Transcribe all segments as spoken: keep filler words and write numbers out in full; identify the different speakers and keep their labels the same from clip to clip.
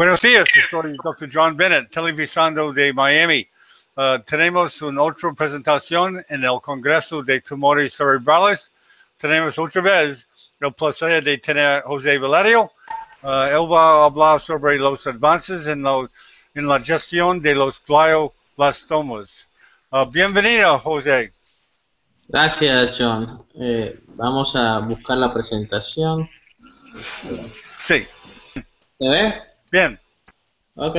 Speaker 1: Buenos días, soy doctor John Bennett, televisando de Miami. Uh, tenemos una otra presentación en el Congreso de Tumores Cerebrales. Tenemos otra vez el placer de tener a José Valerio. Uh, él va a hablar sobre los avances en, lo, en la gestión de los glioblastomas. Uh, bienvenido, José.
Speaker 2: Gracias, John. Eh, vamos a buscar la presentación.
Speaker 1: Sí.
Speaker 2: ¿Se ve?
Speaker 1: Bien.
Speaker 2: Ok.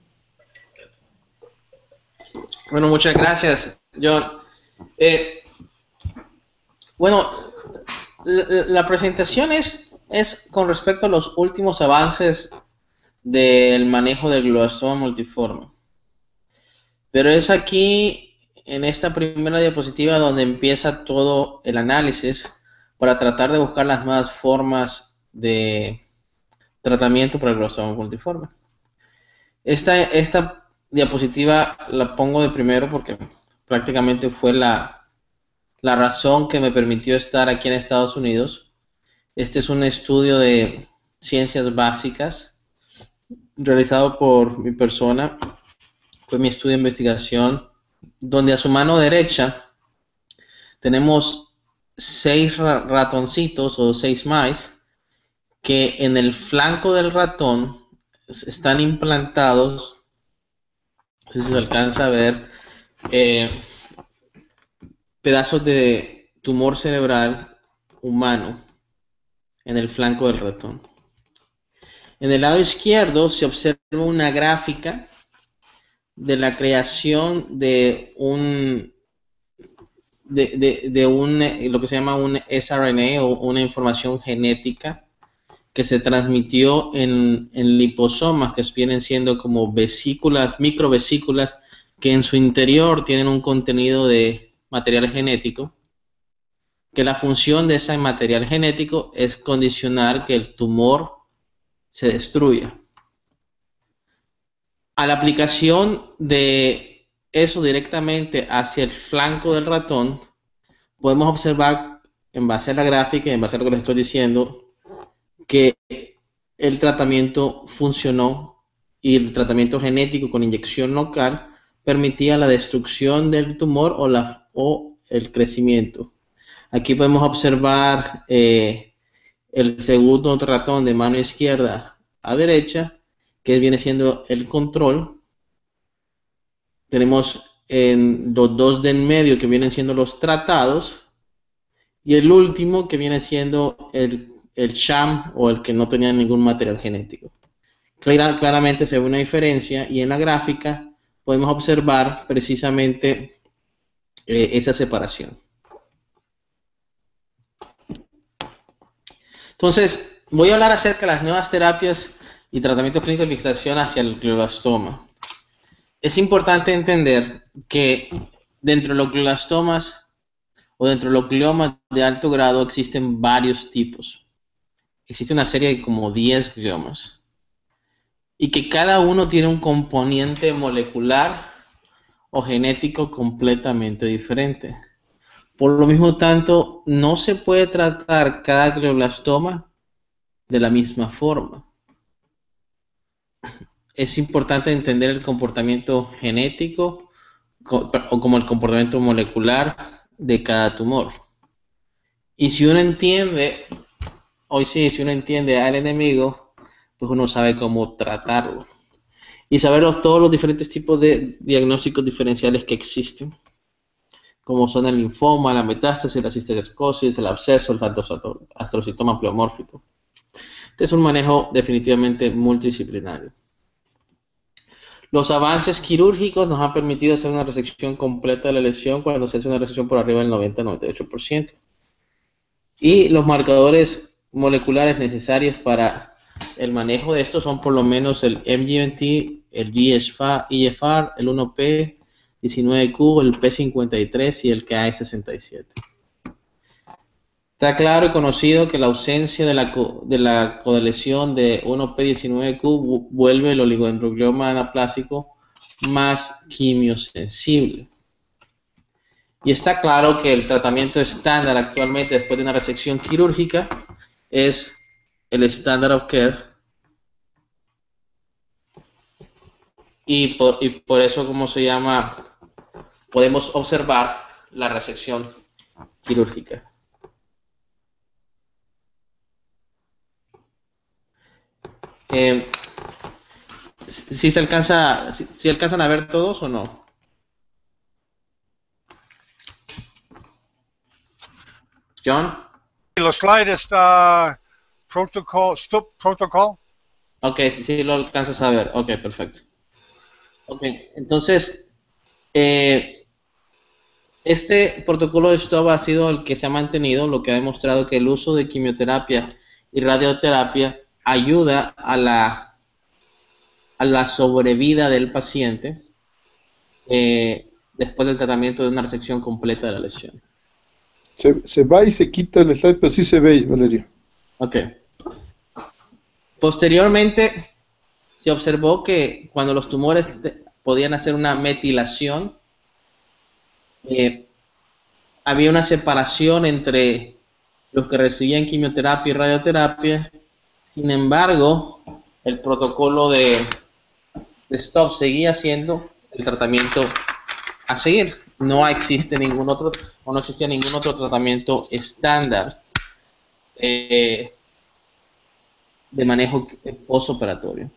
Speaker 2: Bueno, muchas gracias, John. Eh, bueno, la, la presentación es, es con respecto a los últimos avances del manejo del glioblastoma multiforme. Pero es aquí, en esta primera diapositiva, donde empieza todo el análisis para tratar de buscar las nuevas formas de tratamiento para el glioblastoma multiforme. Esta, esta diapositiva la pongo de primero porque prácticamente fue la, la razón que me permitió estar aquí en Estados Unidos. Este es un estudio de ciencias básicas realizado por mi persona. Fue mi estudio de investigación, donde a su mano derecha tenemos seis ratoncitos o seis mice que en el flanco del ratón están implantados. No sé si se alcanza a ver eh, pedazos de tumor cerebral humano en el flanco del ratón. En el lado izquierdo se observa una gráfica de la creación de un de, de, de un lo que se llama un S R N A o una información genética que se transmitió en, en liposomas, que vienen siendo como vesículas, microvesículas, que en su interior tienen un contenido de material genético, que la función de ese material genético es condicionar que el tumor se destruya. A la aplicación de eso directamente hacia el flanco del ratón, podemos observar, en base a la gráfica y en base a lo que les estoy diciendo, que el tratamiento funcionó y el tratamiento genético con inyección local permitía la destrucción del tumor o, la, o el crecimiento. Aquí podemos observar eh, el segundo ratón de mano izquierda a derecha, que viene siendo el control. Tenemos en los dos de en medio que vienen siendo los tratados y el último que viene siendo el el sham o el que no tenía ningún material genético. Clar, claramente se ve una diferencia y en la gráfica podemos observar precisamente eh, esa separación. Entonces, voy a hablar acerca de las nuevas terapias y tratamientos clínicos de investigación hacia el glioblastoma. Es importante entender que dentro de los glioblastomas o dentro de los gliomas de alto grado existen varios tipos. Existe una serie de como diez gliomas y que cada uno tiene un componente molecular o genético completamente diferente. Por lo mismo tanto, no se puede tratar cada glioblastoma de la misma forma. Es importante entender el comportamiento genético o como el comportamiento molecular de cada tumor. Y si uno entiende Hoy sí, si uno entiende al enemigo, pues uno sabe cómo tratarlo. Y saber los, todos los diferentes tipos de diagnósticos diferenciales que existen, como son el linfoma, la metástasis, la cistercosis, el absceso, el astrocitoma pleomórfico. Este es un manejo definitivamente multidisciplinario. Los avances quirúrgicos nos han permitido hacer una resección completa de la lesión cuando se hace una resección por arriba del noventa a noventa y ocho por ciento. Y los marcadores moleculares necesarios para el manejo de estos son por lo menos el M G M T, el E F R, el uno P diecinueve Q, el P cincuenta y tres y el K E sesenta y siete. Está claro y conocido que la ausencia de la, co de la codeleción de uno P diecinueve Q vuelve el oligodendroglioma anaplásico más quimiosensible. Y está claro que el tratamiento estándar actualmente después de una resección quirúrgica es el standard of care y por, y por eso, como se llama, podemos observar la resección quirúrgica. Eh, si se alcanza, si, si alcanzan a ver todos o no. John.
Speaker 1: Los slide está protocol, stop protocol.
Speaker 2: Ok, si sí, lo alcanzas a ver. Ok, perfecto. Ok, entonces, eh, este protocolo de stop ha sido el que se ha mantenido, lo que ha demostrado que el uso de quimioterapia y radioterapia ayuda a la, a la sobrevida del paciente eh, después del tratamiento de una resección completa de la lesión.
Speaker 3: Se, se va y se quita el slide, pero sí se ve, Valeria.
Speaker 2: Ok. Posteriormente, se observó que cuando los tumores podían hacer una metilación, eh, había una separación entre los que recibían quimioterapia y radioterapia. Sin embargo, el protocolo de, de stop seguía siendo el tratamiento a seguir. No existe ningún otro, o no existía ningún otro tratamiento estándar eh, de manejo postoperatorio.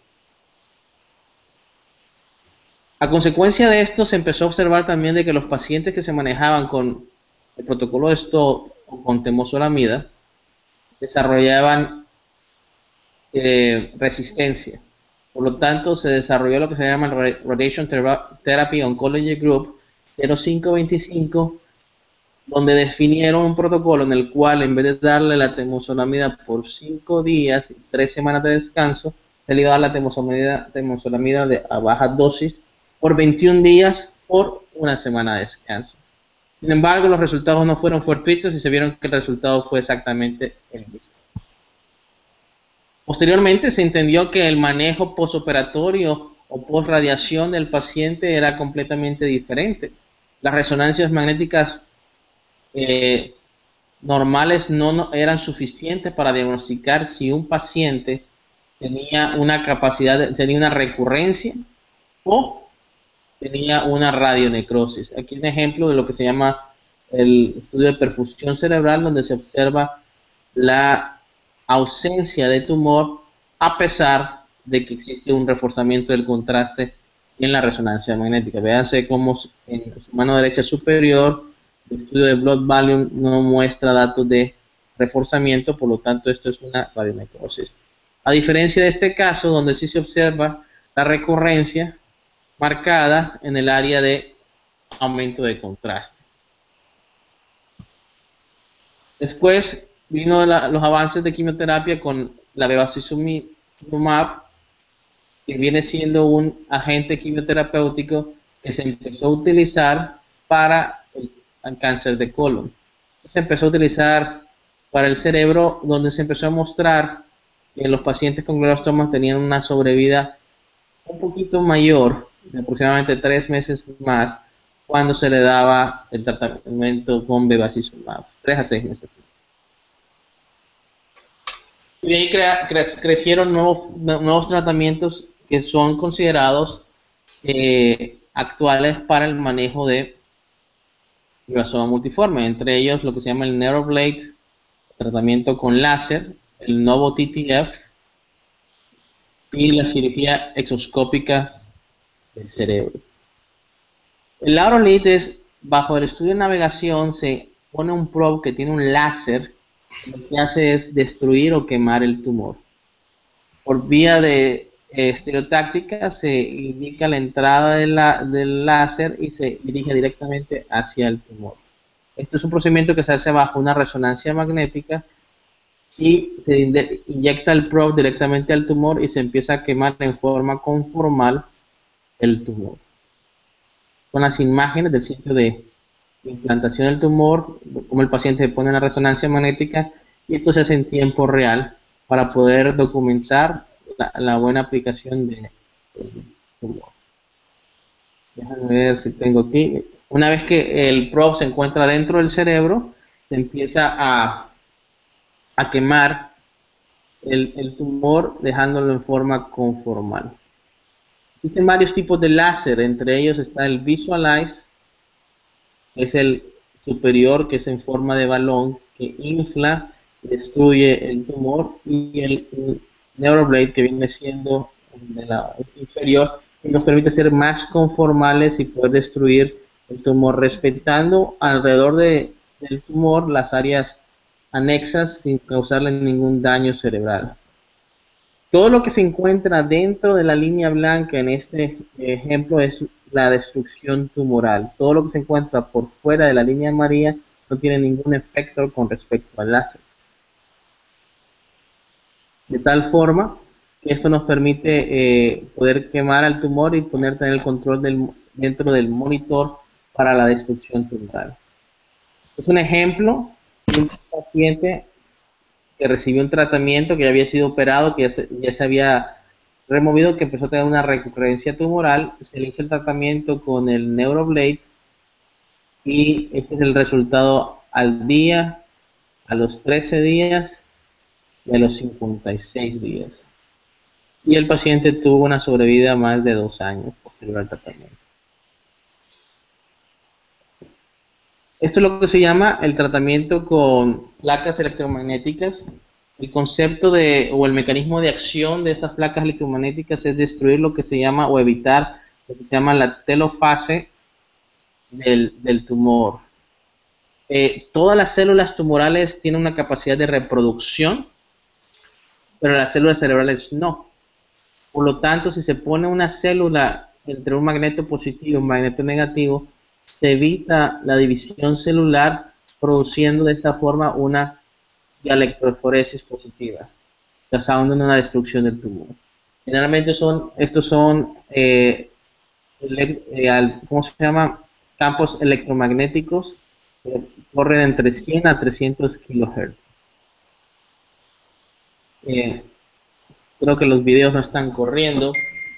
Speaker 2: A consecuencia de esto, se empezó a observar también de que los pacientes que se manejaban con el protocolo de stop o con temozolomida desarrollaban eh, resistencia. Por lo tanto, se desarrolló lo que se llama el Radiation Therapy Oncology Group cero cinco veinticinco, donde definieron un protocolo en el cual, en vez de darle la temozolomida por cinco días y tres semanas de descanso, se le iba a dar la temozolomida, temozolomida de, a baja dosis por veintiún días por una semana de descanso. Sin embargo, los resultados no fueron fortuitos y se vieron que el resultado fue exactamente el mismo. Posteriormente se entendió que el manejo postoperatorio o postradiación del paciente era completamente diferente. Las resonancias magnéticas eh, normales no, no eran suficientes para diagnosticar si un paciente tenía una capacidad, de, tenía una recurrencia o tenía una radionecrosis. Aquí un ejemplo de lo que se llama el estudio de perfusión cerebral, donde se observa la ausencia de tumor a pesar de que existe un reforzamiento del contraste en la resonancia magnética. Véanse cómo en su mano derecha superior el estudio de blood volume no muestra datos de reforzamiento, por lo tanto esto es una radionecrosis. A diferencia de este caso, donde sí se observa la recurrencia marcada en el área de aumento de contraste. Después vino la, los avances de quimioterapia con la bevacizumab, que viene siendo un agente quimioterapéutico que se empezó a utilizar para el, el cáncer de colon. Se empezó a utilizar para el cerebro, donde se empezó a mostrar que los pacientes con glioblastoma tenían una sobrevida un poquito mayor, de aproximadamente tres meses más, cuando se le daba el tratamiento con bevacizumab, tres a seis meses. Y de ahí crea, cre, crecieron nuevos, nuevos tratamientos que son considerados eh, actuales para el manejo de glioblasoma multiforme, entre ellos lo que se llama el Neuroblade, tratamiento con láser, el Novo T T F y la cirugía exoscópica del cerebro. El Laurolid es, bajo el estudio de navegación, se pone un probe que tiene un láser, lo que hace es destruir o quemar el tumor. Por vía de eh, estereotáctica se indica la entrada de la, del láser y se dirige directamente hacia el tumor. Esto es un procedimiento que se hace bajo una resonancia magnética y se inyecta el probe directamente al tumor y se empieza a quemar en forma conformal el tumor. Son las imágenes del sitio de implantación del tumor, como el paciente pone la resonancia magnética, y esto se hace en tiempo real para poder documentar la, la buena aplicación del tumor. Déjame ver si tengo aquí. Una vez que el probe se encuentra dentro del cerebro, se empieza a, a quemar el, el tumor, dejándolo en forma conformal. Existen varios tipos de láser, entre ellos está el Visualize, que es el superior, que es en forma de balón, que infla, destruye el tumor, y el Neuroblade, que viene siendo de la inferior, que nos permite ser más conformales y poder destruir el tumor, respetando alrededor de, del tumor las áreas anexas sin causarle ningún daño cerebral. Todo lo que se encuentra dentro de la línea blanca en este ejemplo es la destrucción tumoral. Todo lo que se encuentra por fuera de la línea amarilla no tiene ningún efecto con respecto al láser. De tal forma que esto nos permite eh, poder quemar al tumor y poner tener el control del, dentro del monitor para la destrucción tumoral. Es un ejemplo de un paciente que recibió un tratamiento, que ya había sido operado, que ya se, ya se había removido, que empezó a tener una recurrencia tumoral. Se le hizo el tratamiento con el Neuroblade y este es el resultado al día, a los trece días y a los cincuenta y seis días. Y el paciente tuvo una sobrevida más de dos años posterior al tratamiento. Esto es lo que se llama el tratamiento con placas electromagnéticas. El concepto de, o el mecanismo de acción de estas placas electromagnéticas es destruir lo que se llama, o evitar lo que se llama la telofase del, del tumor. Eh, todas las células tumorales tienen una capacidad de reproducción, pero las células cerebrales no. Por lo tanto, si se pone una célula entre un magneto positivo y un magneto negativo, se evita la división celular, produciendo de esta forma una electroforesis positiva, causando una destrucción del tumor. Generalmente son, estos son, eh, ele, eh, ¿cómo se llama? Campos electromagnéticos que corren entre cien a trescientos kilohertz. Eh, creo que los videos no están corriendo.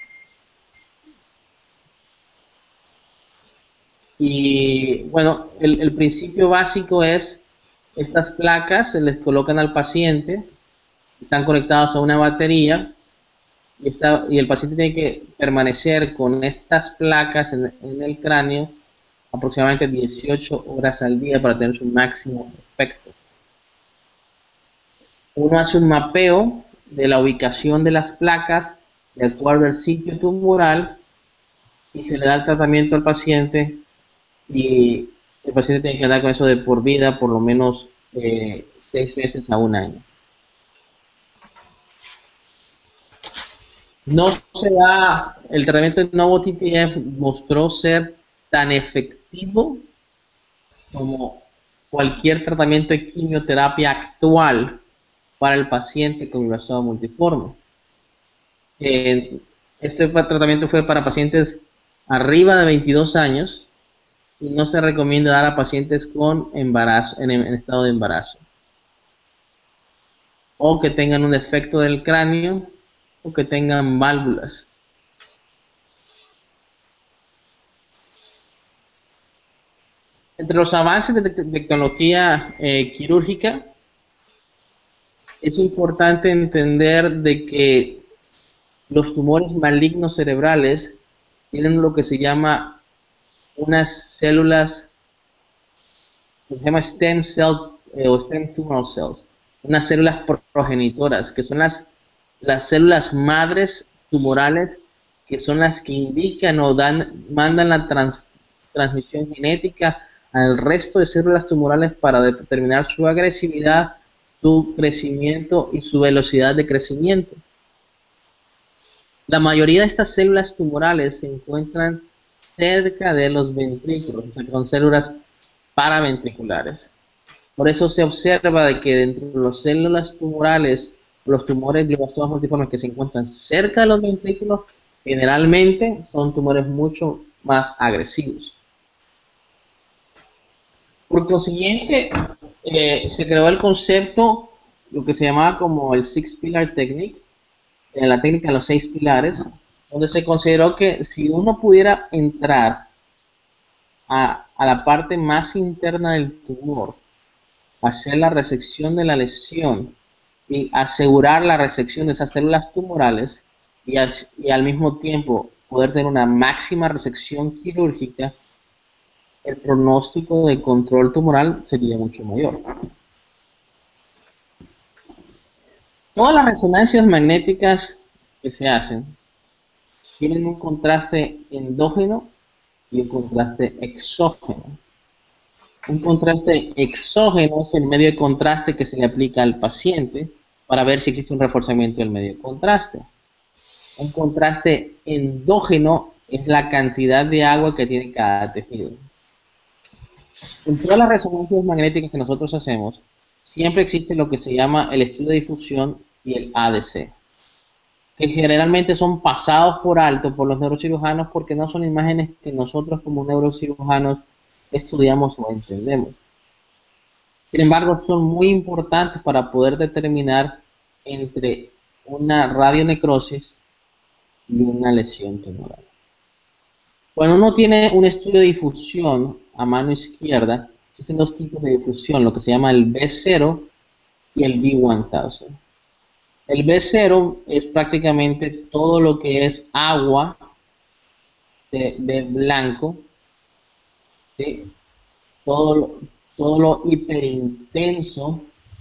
Speaker 2: Y bueno, el, el principio básico es, estas placas se les colocan al paciente, están conectados a una batería, y, está, y el paciente tiene que permanecer con estas placas en, en el cráneo aproximadamente dieciocho horas al día para tener su máximo efecto. Uno hace un mapeo de la ubicación de las placas de acuerdo al sitio tumoral y se le da el tratamiento al paciente, y el paciente tiene que andar con eso de por vida, por lo menos eh, seis meses a un año. No se da, el tratamiento de Novo T T F mostró ser tan efectivo como cualquier tratamiento de quimioterapia actual para el paciente con glioblastoma multiforme. Eh, este tratamiento fue para pacientes arriba de veintidós años y no se recomienda dar a pacientes con embarazo, en, en estado de embarazo, o que tengan un defecto del cráneo, o que tengan válvulas. Entre los avances de te tecnología eh, quirúrgica, es importante entender de que los tumores malignos cerebrales tienen lo que se llama unas células, que se llama stem cell eh, o stem tumor cells, unas células progenitoras, que son las, las células madres tumorales, que son las que indican o dan, mandan la trans, transmisión genética al resto de células tumorales para determinar su agresividad, su crecimiento y su velocidad de crecimiento. La mayoría de estas células tumorales se encuentran cerca de los ventrículos, o sea, con células paraventriculares. Por eso se observa de que dentro de las células tumorales, los tumores glioblastomas multiformes que se encuentran cerca de los ventrículos, generalmente son tumores mucho más agresivos. Por consiguiente, eh, se creó el concepto, lo que se llamaba como el Six Pillar Technique, en la técnica de los seis pilares, donde se consideró que si uno pudiera entrar a, a la parte más interna del tumor, hacer la resección de la lesión y asegurar la resección de esas células tumorales, y, al, y al mismo tiempo poder tener una máxima resección quirúrgica, el pronóstico de control tumoral sería mucho mayor. Todas las resonancias magnéticas que se hacen tienen un contraste endógeno y un contraste exógeno. Un contraste exógeno es el medio de contraste que se le aplica al paciente para ver si existe un reforzamiento del medio de contraste. Un contraste endógeno es la cantidad de agua que tiene cada tejido. En todas las resonancias magnéticas que nosotros hacemos, siempre existe lo que se llama el estudio de difusión y el A D C, que generalmente son pasados por alto por los neurocirujanos porque no son imágenes que nosotros como neurocirujanos estudiamos o entendemos. Sin embargo, son muy importantes para poder determinar entre una radionecrosis y una lesión tumoral. Cuando uno tiene un estudio de difusión a mano izquierda, existen dos tipos de difusión, lo que se llama el B cero y el B mil. El B cero es prácticamente todo lo que es agua de, de blanco, ¿sí? todo, todo lo hiperintenso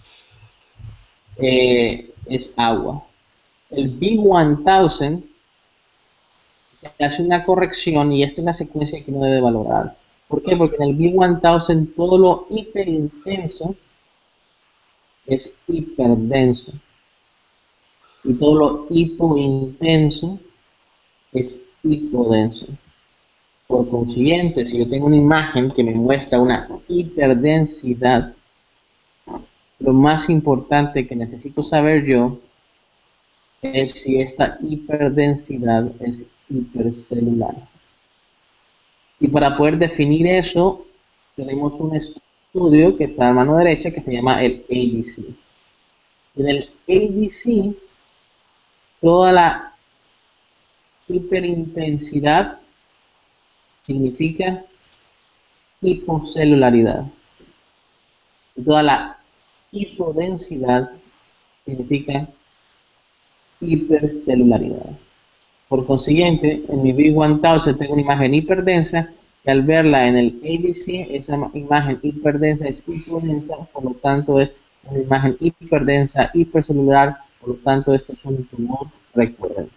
Speaker 2: eh, es agua. El B mil se hace una corrección y esta es la secuencia que uno debe valorar. ¿Por qué? Porque en el B mil todo lo hiperintenso es hiperdenso y todo lo hipointenso es hipodenso. Por consiguiente, si yo tengo una imagen que me muestra una hiperdensidad, lo más importante que necesito saber yo es si esta hiperdensidad es hipercelular. Y para poder definir eso, tenemos un estudio que está a mano derecha que se llama el A D C. En el A D C, toda la hiperintensidad significa hipocelularidad. Y toda la hipodensidad significa hipercelularidad. Por consiguiente, en mi B mil tengo una imagen hiperdensa y al verla en el A D C, esa imagen hiperdensa es hipodensa, por lo tanto es una imagen hiperdensa, hipercelular, por lo tanto esto es un tumor recurrente.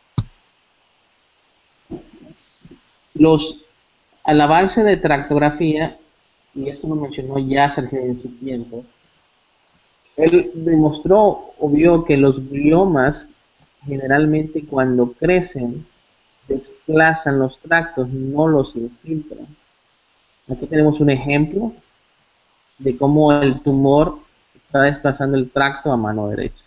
Speaker 2: Los, al avance de tractografía, y esto lo mencionó ya Sergio en su tiempo, él demostró o vio que los gliomas generalmente cuando crecen desplazan los tractos, no los infiltran. Aquí tenemos un ejemplo de cómo el tumor está desplazando el tracto a mano derecha.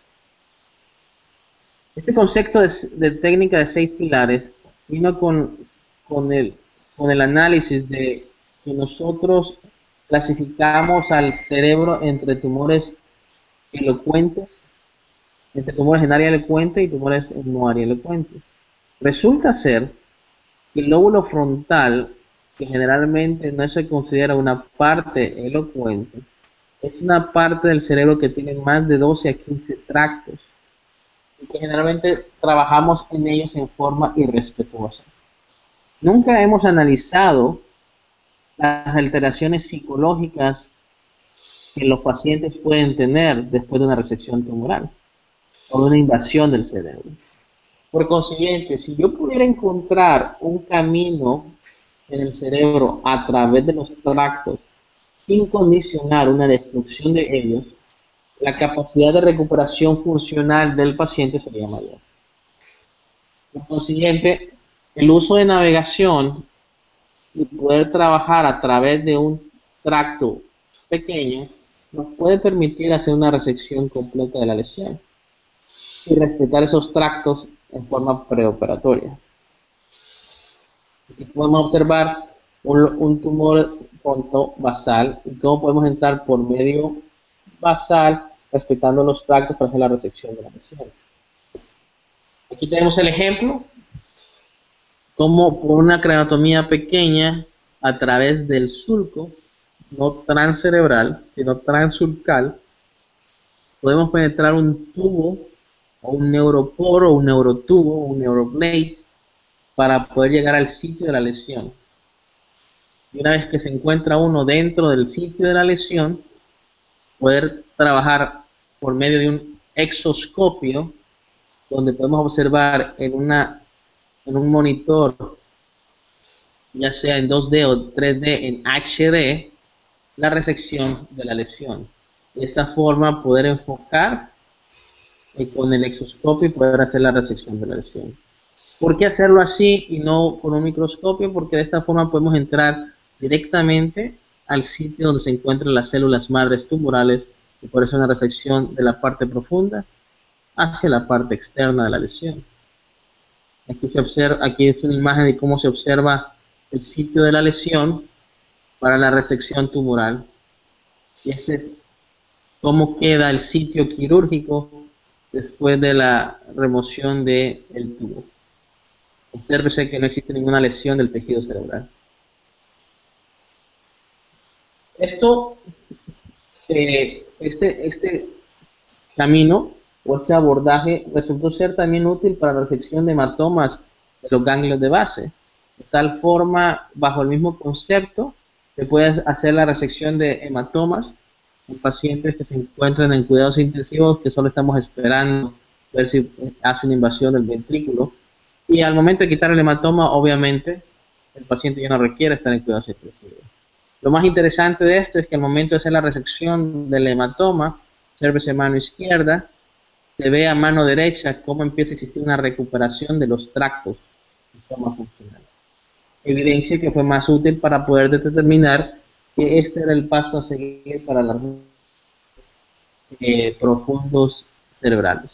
Speaker 2: Este concepto de, de técnica de seis pilares vino con, con, el, con el análisis de que nosotros clasificamos al cerebro entre tumores elocuentes, entre tumores en área elocuente y tumores en no área elocuente. Resulta ser que el lóbulo frontal, que generalmente no se considera una parte elocuente, es una parte del cerebro que tiene más de doce a quince tractos y que generalmente trabajamos en ellos en forma irrespetuosa. Nunca hemos analizado las alteraciones psicológicas que los pacientes pueden tener después de una resección tumoral o de una invasión del cerebro. Por consiguiente, si yo pudiera encontrar un camino en el cerebro a través de los tractos sin condicionar una destrucción de ellos, la capacidad de recuperación funcional del paciente sería mayor. Por consiguiente, el uso de navegación y poder trabajar a través de un tracto pequeño nos puede permitir hacer una resección completa de la lesión y respetar esos tractos en forma preoperatoria. Aquí podemos observar un, un tumor fronto-basal y cómo podemos entrar por medio basal respetando los tractos para hacer la resección de la lesión. Aquí tenemos el ejemplo, como por una craniotomía pequeña a través del sulco, no transcerebral, sino transsulcal, podemos penetrar un tubo o un neuroporo, un neurotubo, un neuroblade para poder llegar al sitio de la lesión. Y una vez que se encuentra uno dentro del sitio de la lesión, poder trabajar por medio de un exoscopio, donde podemos observar en, una, en un monitor, ya sea en dos D o tres D, en H D, la resección de la lesión. De esta forma poder enfocar eh, con el exoscopio y poder hacer la resección de la lesión. ¿Por qué hacerlo así y no con un microscopio? Porque de esta forma podemos entrar directamente al sitio donde se encuentran las células madres tumorales y por eso una resección de la parte profunda hacia la parte externa de la lesión. Aquí se observa, aquí es una imagen de cómo se observa el sitio de la lesión para la resección tumoral. Y este es cómo queda el sitio quirúrgico después de la remoción del tubo. Obsérvese que no existe ninguna lesión del tejido cerebral. Esto, eh, este, este camino o este abordaje resultó ser también útil para la resección de hematomas de los ganglios de base. De tal forma, bajo el mismo concepto, se puede hacer la resección de hematomas en pacientes que se encuentran en cuidados intensivos, que solo estamos esperando ver si hace una invasión del ventrículo. Y al momento de quitar el hematoma, obviamente, el paciente ya no requiere estar en cuidados intensivos. Lo más interesante de esto es que al momento de hacer la resección del hematoma, obsérvese mano izquierda, se ve a mano derecha cómo empieza a existir una recuperación de los tractos de forma funcional. Evidencia que fue más útil para poder determinar que este era el paso a seguir para los eh, profundos cerebrales.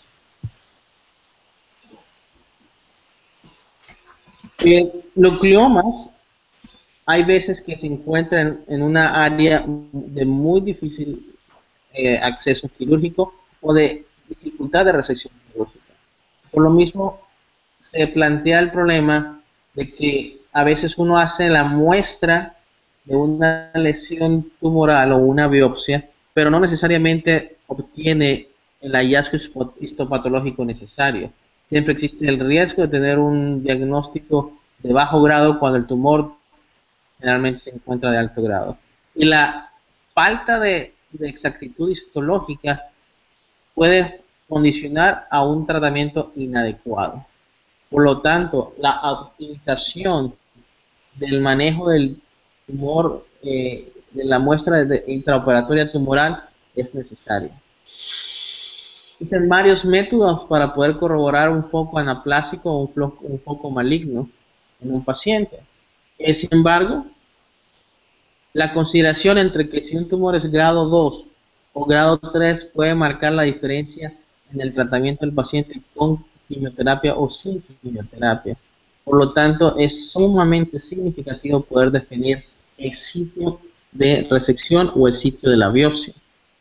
Speaker 2: Eh, los gliomas hay veces que se encuentran en una área de muy difícil eh, acceso quirúrgico o de dificultad de resección quirúrgica. Por lo mismo, se plantea el problema de que a veces uno hace la muestra de una lesión tumoral o una biopsia, pero no necesariamente obtiene el hallazgo histopatológico necesario. Siempre existe el riesgo de tener un diagnóstico de bajo grado cuando el tumor generalmente se encuentra de alto grado. Y la falta de, de exactitud histológica puede condicionar a un tratamiento inadecuado. Por lo tanto, la optimización del manejo del tumor, eh, de la muestra de intraoperatoria tumoral es necesaria. Existen varios métodos para poder corroborar un foco anaplásico o un, fo un foco maligno en un paciente. Eh, sin embargo, la consideración entre que si un tumor es grado dos o grado tres puede marcar la diferencia en el tratamiento del paciente con quimioterapia o sin quimioterapia. Por lo tanto, es sumamente significativo poder definir el sitio de resección o el sitio de la biopsia.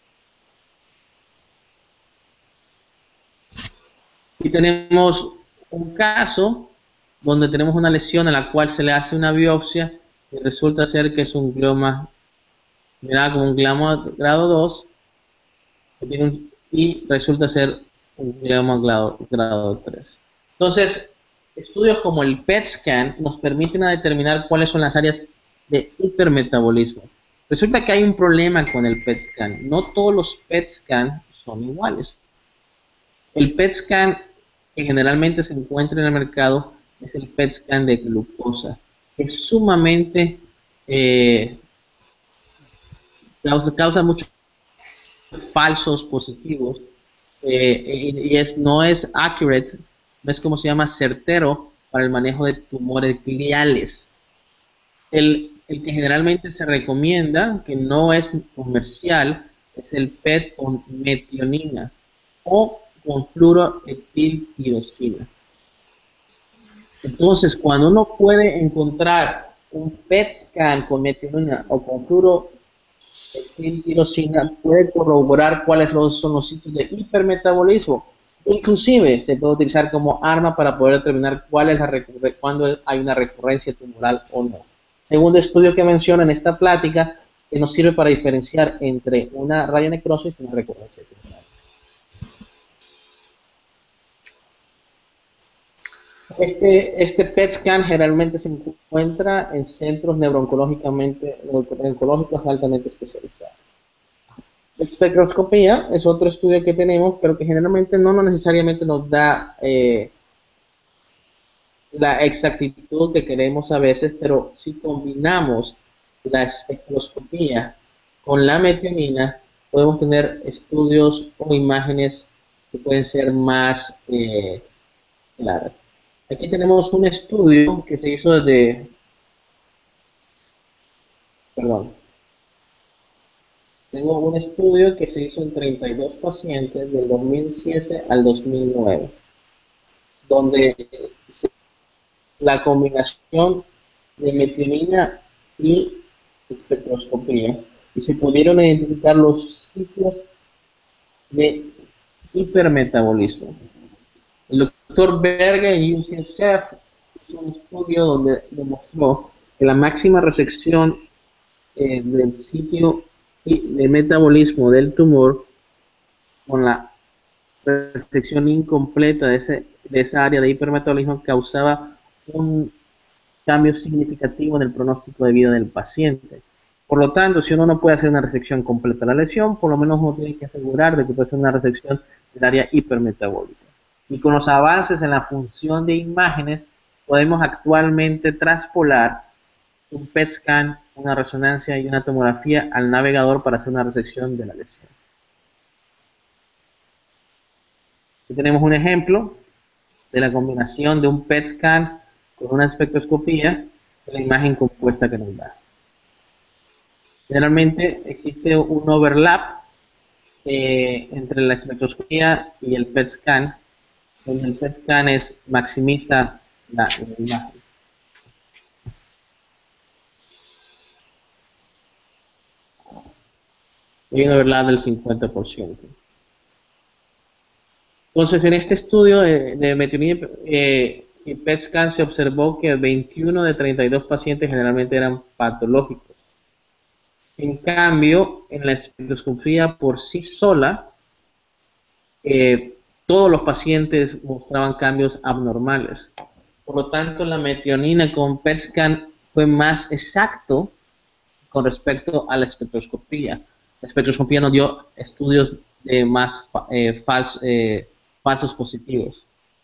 Speaker 2: Y tenemos un caso donde tenemos una lesión a la cual se le hace una biopsia y resulta ser que es un glioma, mira, como un glioma grado dos y resulta ser un glioma grado, grado tres. Entonces, estudios como el P E T scan nos permiten determinar cuáles son las áreas de hipermetabolismo. Resulta que hay un problema con el P E T scan. No todos los P E T scan son iguales. El P E T scan que generalmente se encuentra en el mercado es el P E T scan de glucosa. Es sumamente eh, causa, causa muchos falsos positivos eh, y, y es, no es accurate, no es como se llama certero para el manejo de tumores gliales. El, el que generalmente se recomienda, que no es comercial, es el P E T con metionina o con fluoroetiltirosina. Entonces, cuando uno puede encontrar un P E T scan con metionina o con fluoroetiltirosina, puede corroborar cuáles son los sitios de hipermetabolismo. Inclusive se puede utilizar como arma para poder determinar cuál es la cuándo hay una recurrencia tumoral o no. Segundo estudio que menciona en esta plática, que nos sirve para diferenciar entre una radionecrosis y una recurrencia tumoral. Este, este P E T scan generalmente se encuentra en centros neurooncológicamente oncológicos altamente especializados. La espectroscopía es otro estudio que tenemos, pero que generalmente no, no necesariamente nos da eh, la exactitud que queremos a veces, pero si combinamos la espectroscopía con la metionina, podemos tener estudios o imágenes que pueden ser más eh, claras. Aquí tenemos un estudio que se hizo desde, perdón, tengo un estudio que se hizo en treinta y dos pacientes del dos mil siete al dos mil nueve, donde se, la combinación de metionina y espectroscopía, y se pudieron identificar los sitios de hipermetabolismo. El doctor Berger en U C S F hizo un estudio donde demostró que la máxima resección eh, del sitio de metabolismo del tumor con la resección incompleta de, ese, de esa área de hipermetabolismo causaba un cambio significativo en el pronóstico de vida del paciente. Por lo tanto, si uno no puede hacer una resección completa de la lesión, por lo menos uno tiene que asegurar de que puede hacer una resección del área hipermetabólica. Y con los avances en la función de imágenes, podemos actualmente traspolar un P E T scan, una resonancia y una tomografía al navegador para hacer una resección de la lesión. Aquí tenemos un ejemplo de la combinación de un P E T scan con una espectroscopía de la imagen compuesta que nos da. Generalmente existe un overlap eh, entre la espectroscopía y el P E T scan, donde el P E T scan es, maximiza la, la imagen. Hay un overlap del cincuenta por ciento. Entonces, en este estudio de, de metionina eh, y P E T scan se observó que veintiuno de treinta y dos pacientes generalmente eran patológicos. En cambio, en la espectroscopía por sí sola, eh, todos los pacientes mostraban cambios abnormales. Por lo tanto, la metionina con P E T scan fue más exacto con respecto a la espectroscopía. La espectroscopía nos dio estudios de más eh, fals, eh, falsos positivos.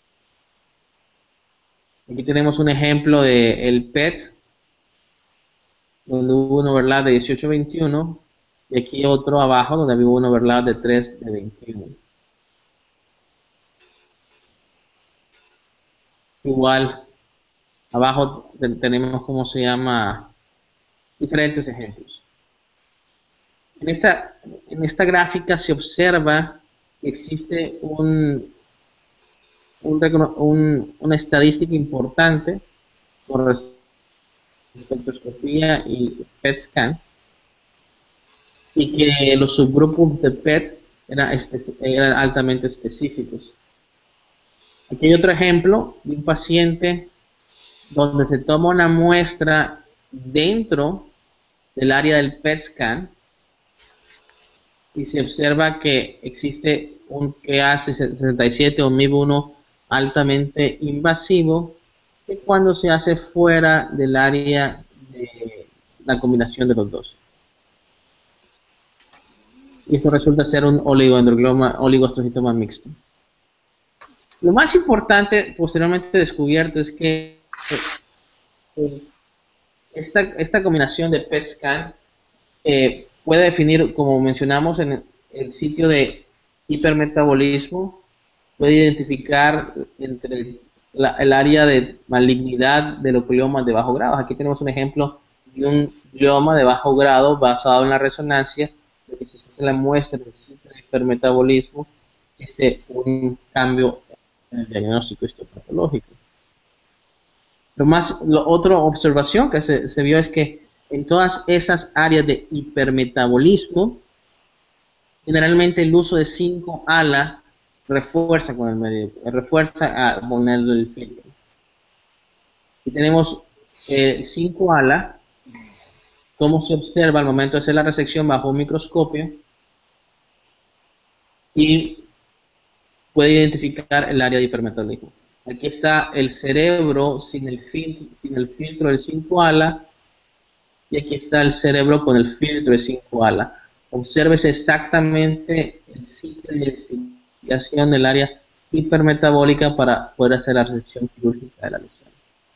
Speaker 2: Aquí tenemos un ejemplo del P E T, donde hubo un overlap de dieciocho a veintiuno, y aquí otro abajo donde hubo un overlap de tres de veintiuno. Igual, abajo tenemos cómo se llama, diferentes ejemplos. En esta, en esta gráfica se observa que existe un, un, un, una estadística importante con respecto espectroscopía y P E T scan, y que los subgrupos de P E T eran, eran altamente específicos. Aquí hay otro ejemplo de un paciente donde se toma una muestra dentro del área del P E T scan y se observa que existe un E A sesenta y siete o M I B uno altamente invasivo, que cuando se hace fuera del área de la combinación de los dos. Y esto resulta ser un oligodendroglioma, oligoastrocitoma mixto. Lo más importante posteriormente descubierto es que eh, esta, esta combinación de P E T scan eh, puede definir, como mencionamos, en el sitio de hipermetabolismo, puede identificar entre el La, el área de malignidad de los gliomas de bajo grado. Aquí tenemos un ejemplo de un glioma de bajo grado basado en la resonancia, de que si se hace la muestra del sitio de hipermetabolismo, existe un cambio en el diagnóstico histopatológico. Lo más, lo, otra observación que se, se vio es que en todas esas áreas de hipermetabolismo, generalmente el uso de cinco ala refuerza con el medio, refuerza a poner el filtro. Y tenemos eh, cinco ala, como se observa al momento de hacer la resección bajo un microscopio, y puede identificar el área de hipermetabolismo. Aquí está el cerebro sin el filtro, sin el filtro del cinco ala. Y aquí está el cerebro con el filtro de cinco ala. Obsérvese exactamente el sitio de identificación del área hipermetabólica para poder hacer la resección quirúrgica de la lesión.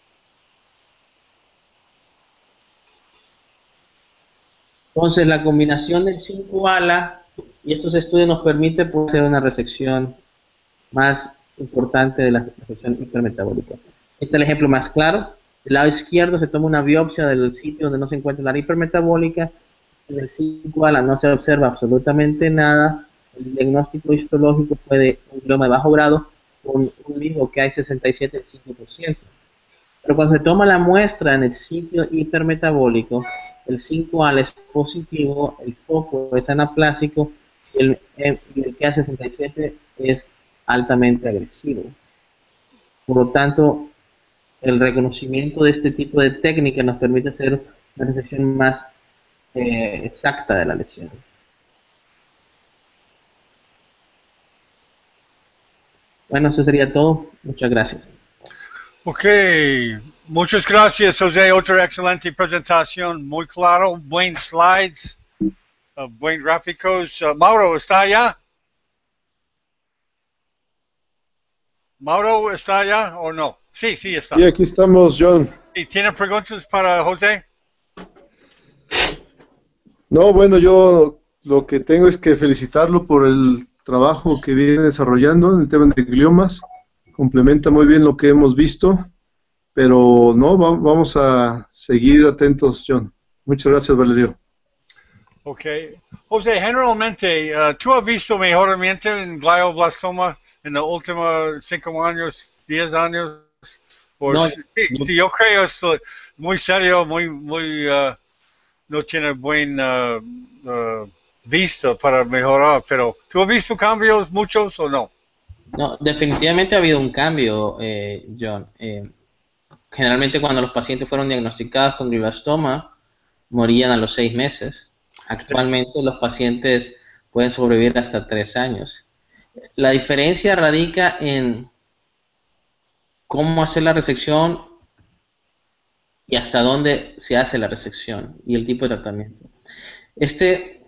Speaker 2: Entonces, la combinación del cinco ala y estos estudios nos permite poder hacer una resección más importante de la resección hipermetabólica. Este es el ejemplo más claro. Del lado izquierdo se toma una biopsia del sitio donde no se encuentra la área hipermetabólica. En el cinco ala no se observa absolutamente nada. El diagnóstico histológico fue de un glioma de bajo grado con un mismo que hay sesenta y siete punto cinco por ciento. Pero cuando se toma la muestra en el sitio hipermetabólico, el cinco ala es positivo, el foco es anaplásico y el, el que hay sesenta y siete es altamente agresivo. Por lo tanto, el reconocimiento de este tipo de técnica nos permite hacer una resección más eh, exacta de la lesión. Bueno, eso sería todo. Muchas gracias.
Speaker 1: Ok, muchas gracias, José. Otra excelente presentación, muy claro, buen slides, uh, buen gráficos. Uh, Mauro, ¿está allá? Mauro, ¿está allá o no? Sí, sí está.
Speaker 3: Sí, aquí estamos, John.
Speaker 1: ¿Y tiene preguntas para José?
Speaker 3: No, bueno, yo lo que tengo es que felicitarlo por el trabajo que viene desarrollando en el tema de gliomas. Complementa muy bien lo que hemos visto, pero no, va, vamos a seguir atentos, John. Muchas gracias, Valerio.
Speaker 1: Ok. José, generalmente, uh, ¿tú has visto mejoramiento en glioblastoma en los últimos cinco años, diez años? Por,
Speaker 2: No,
Speaker 1: sí,
Speaker 2: no.
Speaker 1: sí, yo creo que es muy serio, muy, muy, uh, no tiene buen uh, uh, vista para mejorar, pero ¿tú has visto cambios muchos o no?
Speaker 2: No, definitivamente ha habido un cambio, eh, John. Eh, generalmente cuando los pacientes fueron diagnosticados con glioblastoma, morían a los seis meses. Actualmente los pacientes pueden sobrevivir hasta tres años. La diferencia radica en cómo hacer la resección y hasta dónde se hace la resección y el tipo de tratamiento. Este,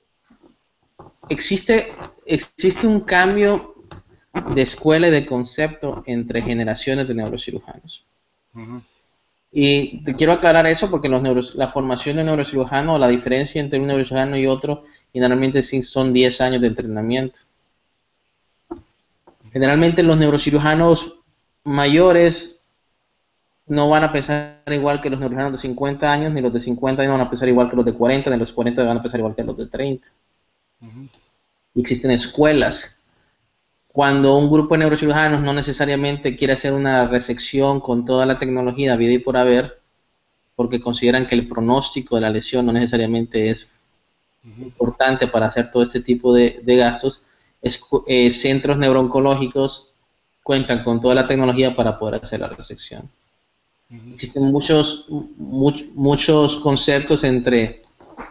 Speaker 2: existe, existe un cambio de escuela y de concepto entre generaciones de neurocirujanos.
Speaker 1: Uh-huh.
Speaker 2: Y te quiero aclarar eso porque los neuros, la formación de neurocirujano, la diferencia entre un neurocirujano y otro, generalmente sí son diez años de entrenamiento. Generalmente los neurocirujanos mayores no van a pensar igual que los neurocirujanos de cincuenta años, ni los de cincuenta años van a pensar igual que los de cuarenta, ni los cuarenta van a pensar igual que los de treinta. Uh-huh. Existen escuelas. Cuando un grupo de neurocirujanos no necesariamente quiere hacer una resección con toda la tecnología vida y por haber, porque consideran que el pronóstico de la lesión no necesariamente es uh-huh. importante para hacer todo este tipo de, de gastos, es, eh, centros neurooncológicos cuentan con toda la tecnología para poder hacer la resección. Uh-huh. Existen muchos, much, muchos conceptos entre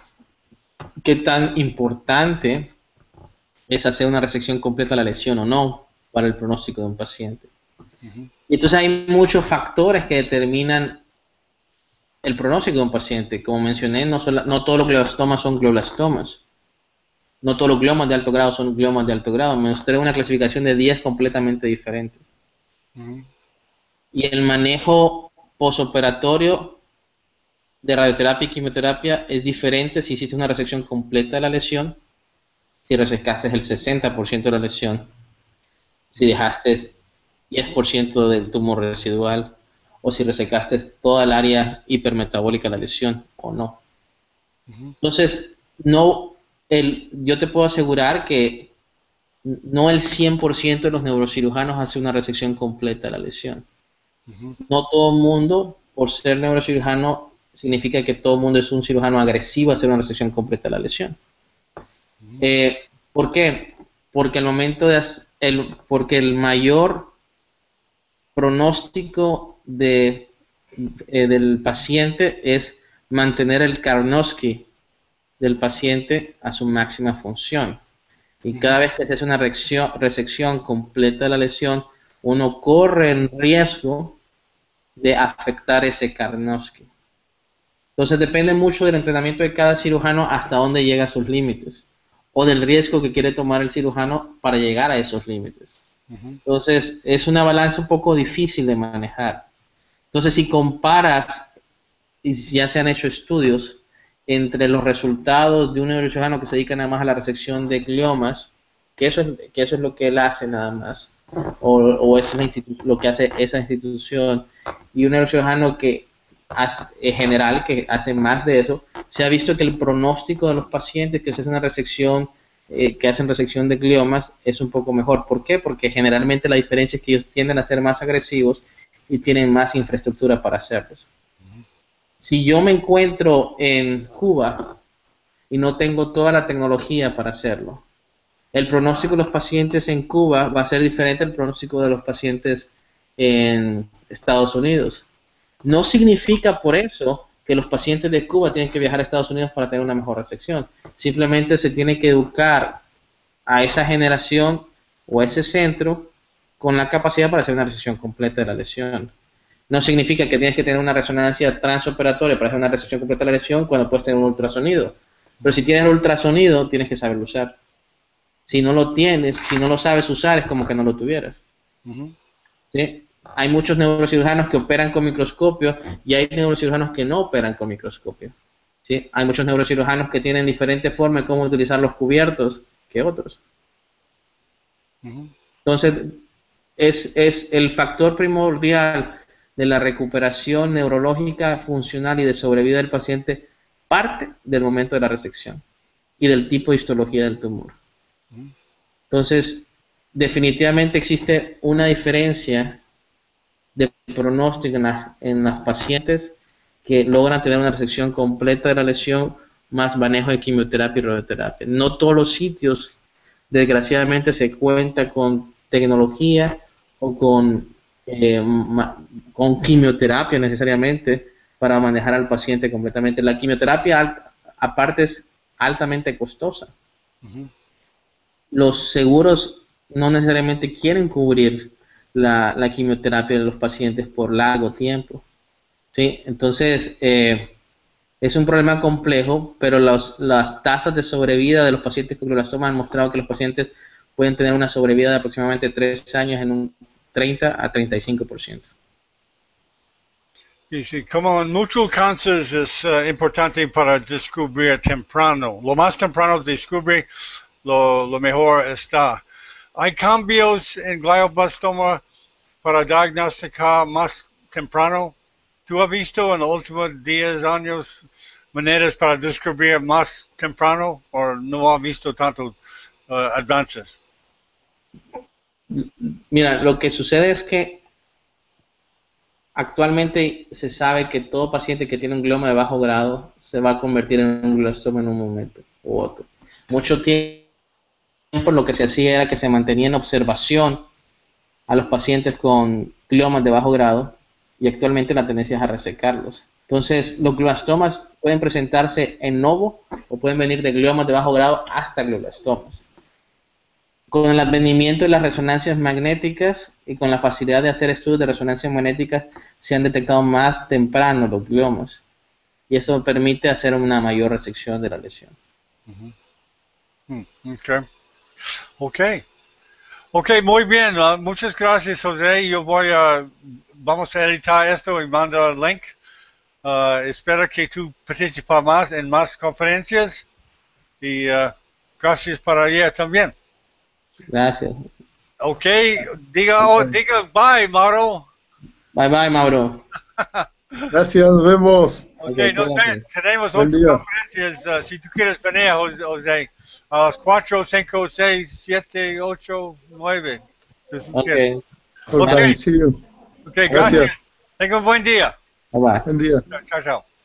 Speaker 2: qué tan importante es hacer una resección completa de la lesión o no para el pronóstico de un paciente. Uh-huh. Y entonces hay muchos factores que determinan el pronóstico de un paciente. Como mencioné, no, solo, no todos los glioblastomas son glioblastomas. No todos los gliomas de alto grado son gliomas de alto grado. Me mostré una clasificación de diez completamente diferente. Uh-huh. Y el manejo posoperatorio de radioterapia y quimioterapia es diferente si hiciste una resección completa de la lesión, si resecaste el sesenta por ciento de la lesión, si dejaste diez por ciento del tumor residual, o si resecaste toda el área hipermetabólica de la lesión, o no. Uh-huh. Entonces, no, el, yo te puedo asegurar que no el cien por ciento de los neurocirujanos hace una resección completa de la lesión. Uh-huh. No todo el mundo, por ser neurocirujano, significa que todo el mundo es un cirujano agresivo a hacer una resección completa de la lesión. Eh, ¿Por qué? Porque el momento de el, porque el mayor pronóstico de, eh, del paciente es mantener el Karnofsky del paciente a su máxima función. Y cada vez que se hace una resección, resección completa de la lesión, uno corre el riesgo de afectar ese Karnofsky. Entonces depende mucho del entrenamiento de cada cirujano hasta dónde llega a sus límites, o del riesgo que quiere tomar el cirujano para llegar a esos límites. Uh-huh. Entonces es una balanza un poco difícil de manejar. Entonces si comparas, y ya se han hecho estudios, entre los resultados de un neurocirujano que se dedica nada más a la resección de gliomas, que eso es, que eso es lo que él hace nada más, o, o es la lo que hace esa institución, y un neurocirujano que hace, en general, que hace más de eso, se ha visto que el pronóstico de los pacientes que se hacen una resección, eh, que hacen resección de gliomas, es un poco mejor. ¿Por qué? Porque generalmente la diferencia es que ellos tienden a ser más agresivos y tienen más infraestructura para hacerlos. Si yo me encuentro en Cuba y no tengo toda la tecnología para hacerlo, el pronóstico de los pacientes en Cuba va a ser diferente al pronóstico de los pacientes en Estados Unidos. No significa por eso que los pacientes de Cuba tienen que viajar a Estados Unidos para tener una mejor resección. Simplemente se tiene que educar a esa generación o a ese centro con la capacidad para hacer una resección completa de la lesión. No significa que tienes que tener una resonancia transoperatoria para hacer una resección completa de la lesión cuando puedes tener un ultrasonido. Pero si tienes el ultrasonido, tienes que saberlo usar. Si no lo tienes, si no lo sabes usar, es como que no lo tuvieras. Uh-huh. ¿Sí? Hay muchos neurocirujanos que operan con microscopio y hay neurocirujanos que no operan con microscopio. ¿Sí? Hay muchos neurocirujanos que tienen diferentes formas de cómo utilizar los cubiertos que otros. Uh-huh. Entonces, es, es el factor primordial de la recuperación neurológica, funcional y de sobrevida del paciente parte del momento de la resección y del tipo de histología del tumor. Entonces, definitivamente existe una diferencia de pronóstico en, la, en los pacientes que logran tener una resección completa de la lesión más manejo de quimioterapia y radioterapia. No todos los sitios, desgraciadamente, se cuenta con tecnología o con, eh, con quimioterapia necesariamente para manejar al paciente completamente. La quimioterapia, aparte, es altamente costosa. Uh-huh. Los seguros no necesariamente quieren cubrir la, la quimioterapia de los pacientes por largo tiempo. ¿Sí? Entonces, eh, es un problema complejo, pero los, las tasas de sobrevida de los pacientes con glioblastoma han mostrado que los pacientes pueden tener una sobrevida de aproximadamente tres años en un treinta a treinta y cinco por ciento.
Speaker 1: Y sí, como en muchos cánceres es uh, importante para descubrir temprano. Lo más temprano descubre, lo, lo mejor está. ¿Hay cambios en glioblastoma para diagnosticar más temprano? ¿Tú has visto en los últimos diez años maneras para descubrir más temprano o no has visto tantos uh, avances?
Speaker 2: Mira, lo que sucede es que actualmente se sabe que todo paciente que tiene un glioma de bajo grado se va a convertir en un glioblastoma en un momento u otro. Mucho tiempo lo que se hacía era que se mantenía en observación a los pacientes con gliomas de bajo grado y actualmente la tendencia es a resecarlos. Entonces, los glioblastomas pueden presentarse en novo o pueden venir de gliomas de bajo grado hasta glioblastomas. Con el advenimiento de las resonancias magnéticas y con la facilidad de hacer estudios de resonancias magnéticas se han detectado más temprano los gliomas y eso permite hacer una mayor resección de la lesión.
Speaker 1: Uh-huh. Ok. Ok. Ok, muy bien. Uh, muchas gracias, José. Yo voy a, vamos a editar esto y mandar el link. Uh, espero que tú participas más en más conferencias y uh, gracias para ayer también.
Speaker 2: Gracias.
Speaker 1: Ok, diga, oh, diga bye, Mauro.
Speaker 2: Bye, bye, Mauro.
Speaker 3: Gracias, nos vemos.
Speaker 1: Ok, okay, no sé, tenemos otras conferencias. Uh, si tú quieres venir, José, a las cuatro, cinco, seis, siete, ocho, nueve.
Speaker 2: Ok.
Speaker 1: Ok, okay, gracias.
Speaker 3: gracias.
Speaker 1: Tenga un buen día.
Speaker 2: Bye, bye.
Speaker 3: Buen día.
Speaker 1: Chao, chao.